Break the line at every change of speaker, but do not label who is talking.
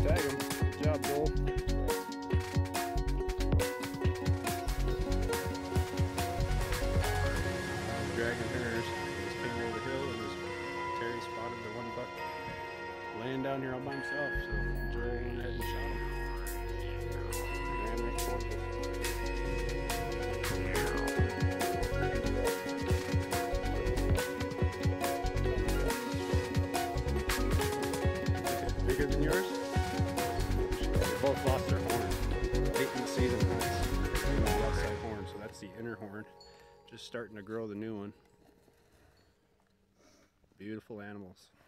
Tag him. Good job, Joel. Dragging hers. Just came over the hill and just Terry spotted the one buck laying down here all by himself. So Joel went ahead and shot him. Ran right towards us. Bigger than yours? They both lost their horn. Late in the season hunts. The outside horn, so that's the inner horn. Just starting to grow the new one. Beautiful animals.